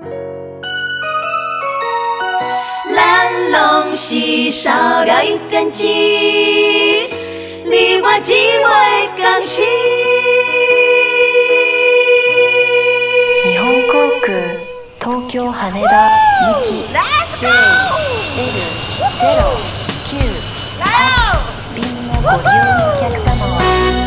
咱拢是少了一根筋，你我只袂共心。 日本航空東京羽田行き JL098 便のご利用のお客様は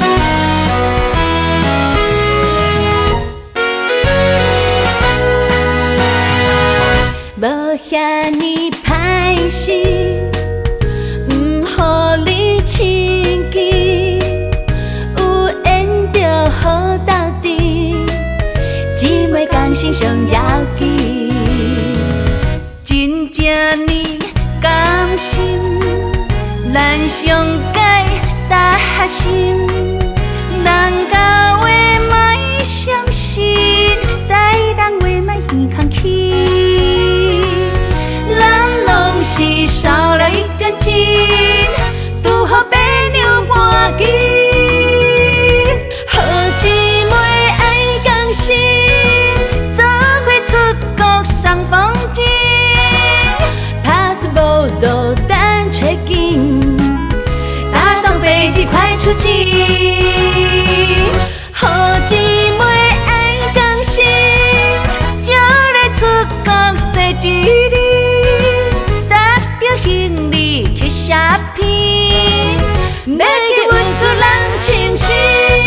无遐尼歹势，毋互你亲近，有缘就好斗阵，姊妹同心上要紧。真正呢甘心，咱上界大学生，人甲话莫相信，在人话莫耳空起。是少了一根筋，拄好白娘搬紧。好姊妹爱共心，做伙出国赏风景。打死无路等找紧，打桩飞机快出境。好姊妹爱共心，就来出国踅一日。行李去 shopping， 要去稳住人清醒。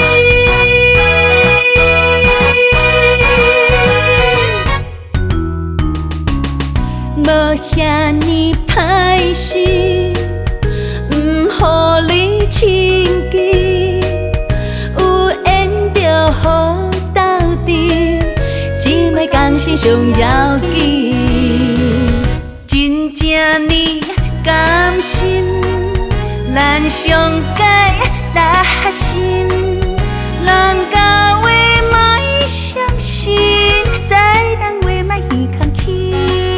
无遐尼歹势，毋互你亲近，有缘就好斗阵，姊妹同心上要紧。真正呢甘心，咱上界大学生，人甲话莫相信，在人话莫耳空起。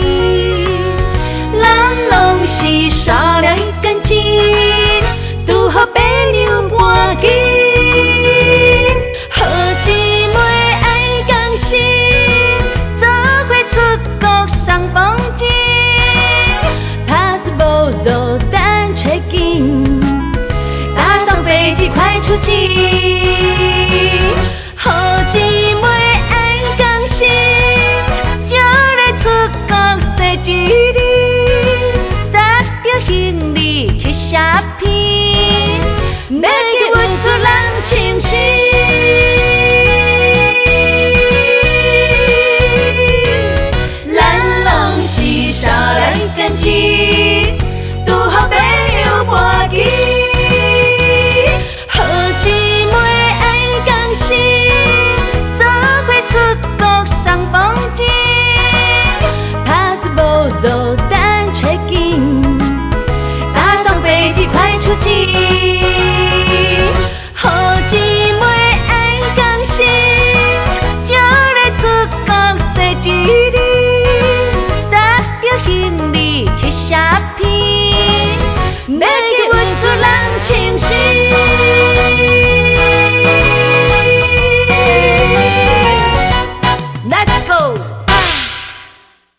咱拢是少了一根筋，拄好白娘搬紧。好姊妹爱共心，做伙出国赏风景。路等找紧，打桩飞机快出境。好姊妹爱共心，就来出国踅一日，塞着行李去 shopping， 要去稳住人清醒。咱拢是少了一根筋。好朋友搬紧，好姊妹爱共心，做伙出国赏风景。打死无路等找紧，打桩飞机快出境。好姊妹爱共心，就来出国踅一日，塞着行李去 shopping。要去稳住人清醒。